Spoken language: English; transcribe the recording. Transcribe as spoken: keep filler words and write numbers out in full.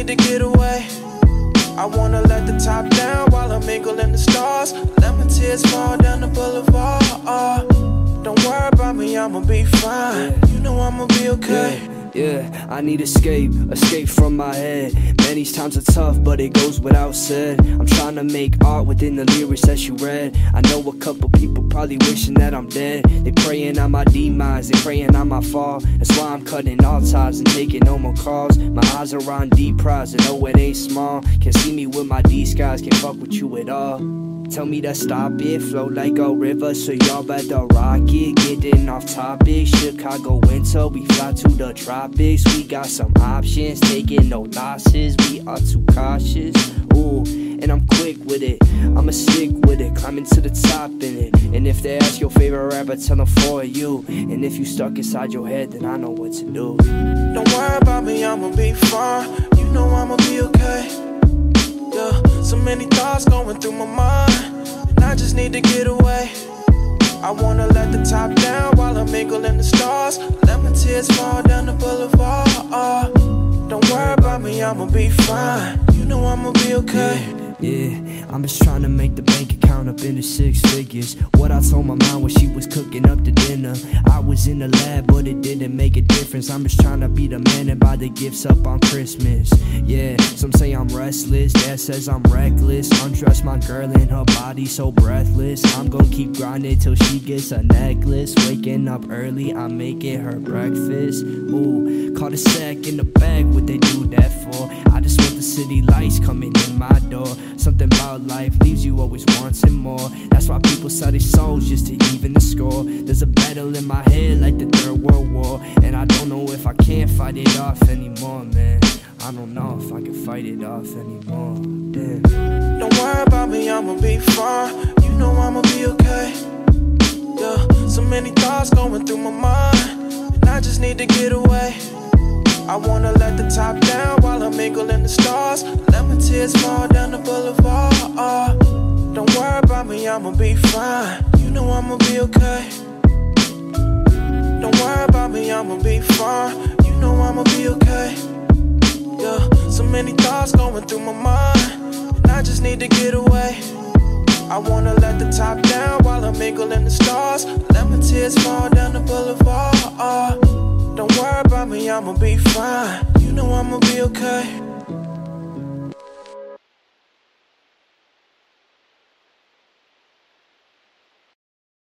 need to get away. I wanna let the top down while I mingle in the stars. Let my tears fall down the boulevard. Don't worry about me, I'ma be fine. You know I'ma be okay. Yeah. Yeah, I need escape, escape from my head. Many times are tough, but it goes without said. I'm trying to make art within the lyrics that you read. I know a couple people probably wishing that I'm dead. They praying on my demise, they praying on my fall. That's why I'm cutting all ties and taking no more calls. My eyes are on deep prize, and know it ain't small. Can't see me with my D-skies, can't fuck with you at all. Tell me to stop it, flow like a river, so y'all better rock it. Getting off topic, Chicago winter, we fly to the tropics. We got some options, taking no losses, we are too cautious. Ooh, and I'm quick with it, I'ma stick with it, climbing to the top in it. And if they ask your favorite rapper, tell them for you. And if you stuck inside your head, then I know what to do. Don't worry about me, I'ma be fine. You know I'ma be okay. Yeah, so many thoughts going through my mind, and I just need to get away. I wanna let the top down while I mingle in the stars. Let my tears fall down the boulevard. Don't worry about me, I'ma be fine. You know I'ma be okay. Yeah, yeah, I'm just trying to make the bank account up into six figures. What I told my mom when she was cooking up the dinner. I was in the lab, but it didn't make a difference. I'm just trying to be the man and buy the gifts up on Christmas. Yeah, some say I'm restless, dad says I'm reckless. Undress my girl and her body so breathless. I'm gonna keep grinding till she gets a necklace. Waking up early, I'm making her breakfast. Ooh, caught a sack in the bag, what they do that for? I just want the city lights coming in my door. Something about life leaves you always wanting more. That's why people sell their souls just to even the score. There's a battle in my head like the Third World War, and I don't know if I can fight it off anymore, man. I don't know if I can fight it off anymore. Damn. Don't worry about me, I'ma be fine. You know I'ma be okay. Yeah, so many thoughts going through my mind, and I just need to get away. I wanna let the top down while I mingle in the stars. Let my tears fall down the boulevard. Don't worry about me, I'ma be fine. You know I'ma be okay. Don't worry about me, I'ma be fine. You know I'ma be okay. Yeah, so many thoughts going through my mind, and I just need to get away. I wanna let the top down while I mingle in the stars. Let my tears fall down the boulevard. Don't worry about me, I'ma be fine. You know I'ma be okay.